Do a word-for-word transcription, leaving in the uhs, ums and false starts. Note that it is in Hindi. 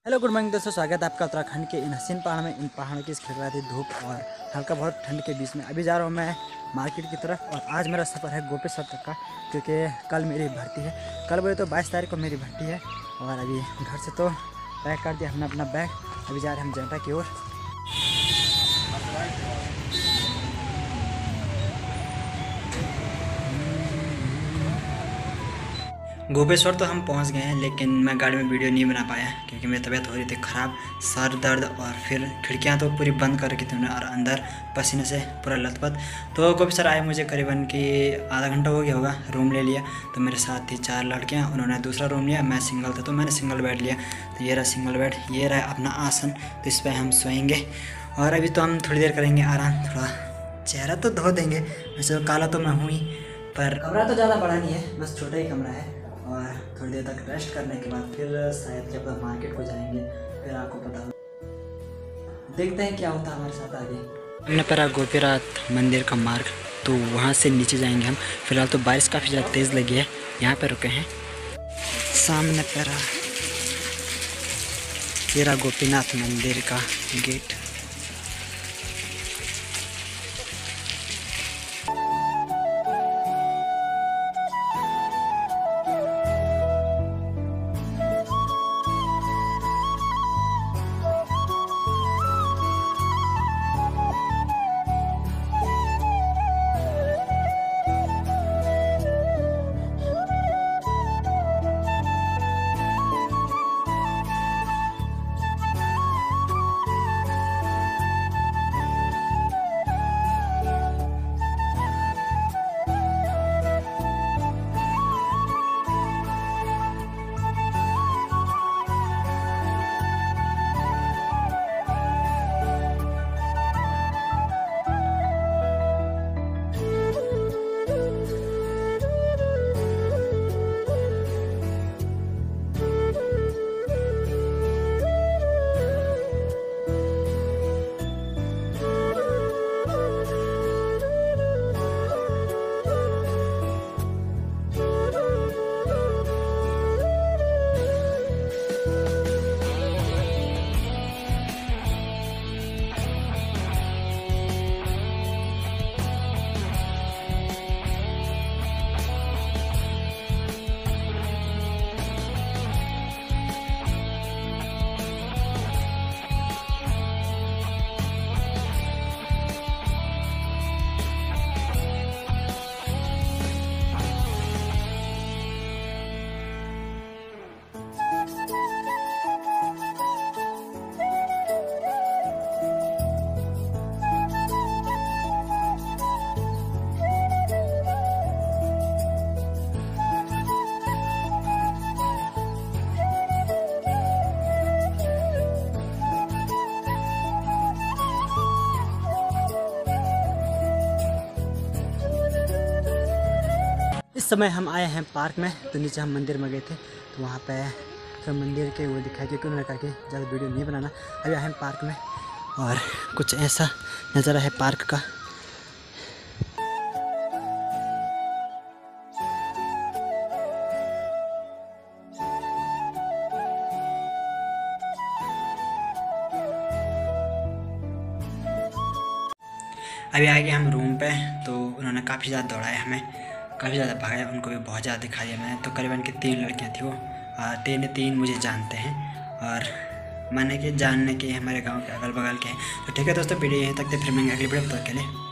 हेलो गुड मॉर्निंग दोस्तों, स्वागत है आपका उत्तराखंड के इन हसीन पहाड़ में। इन पहाड़ों की खिल रही थी धूप और हल्का बहुत ठंड के बीच में अभी जा रहा हूँ मैं मार्केट की तरफ। और आज मेरा सफ़र है गोपेश्वर तक का, क्योंकि कल मेरी भर्ती है। कल बोले तो बाईस तारीख को मेरी भर्ती है। और अभी घर से तो पैक कर दिया हमने अपना बैग। अभी जा रहे हैं हम जनता की ओर। गोपेश्वर तो हम पहुंच गए हैं, लेकिन मैं गाड़ी में वीडियो नहीं बना पाया क्योंकि मेरी तबीयत हो रही थी ख़राब, सर दर्द, और फिर खिड़कियां तो पूरी बंद कर रखी थी उन्होंने और अंदर पसीने से पूरा लथपथ। तो गोपेश्वर आए मुझे करीबन कि आधा घंटा हो गया होगा। रूम ले लिया तो मेरे साथ थी चार लड़कियां, उन्होंने दूसरा रूम लिया। मैं सिंगल था तो मैंने सिंगल बेड लिया। तो ये रहा सिंगल बेड, ये रहा अपना आसन, तो इस पर हम सोएंगे। और अभी तो हम थोड़ी देर करेंगे आराम, थोड़ा चेहरा तो धो देंगे। वैसे तो काला तो मैं हूँ ही, पर कमरा तो ज़्यादा बड़ा नहीं है, बस छोटा ही कमरा है। और थोड़ी देर तक रेस्ट करने के बाद फिर शायद जब मार्केट को जाएंगे, फिर आपको पता हो, देखते हैं क्या होता है हमारे साथ आगे। हमने पड़ा गोपीनाथ मंदिर का मार्ग, तो वहाँ से नीचे जाएंगे हम। फिलहाल तो बारिश काफ़ी ज़्यादा तेज़ लगी है, यहाँ पे रुके हैं। सामने पड़ा तेरा गोपीनाथ मंदिर का गेट। इस समय हम आए हैं पार्क में। तो नीचे हम मंदिर में गए थे, तो वहाँ पे फिर मंदिर के वो दिखाई, क्योंकि उन्होंने कहा कि ज़्यादा वीडियो नहीं बनाना। अभी आए हैं पार्क में और कुछ ऐसा नज़ारा है पार्क का। अभी आ गए हम रूम पे, तो उन्होंने काफ़ी ज़्यादा दौड़ाया हमें, काफ़ी ज़्यादा भगाया। उनको भी बहुत ज़्यादा दिखा दिया मैंने। तो करीबन की तीन लड़कियां थी वो, तीन तीन मुझे जानते हैं और मैंने कि जानने के हमारे गांव के अगल बगल के हैं। तो ठीक है दोस्तों, वीडियो यहीं तक थे, फिर मिलेंगे अगली वीडियो, तब तक के लिए।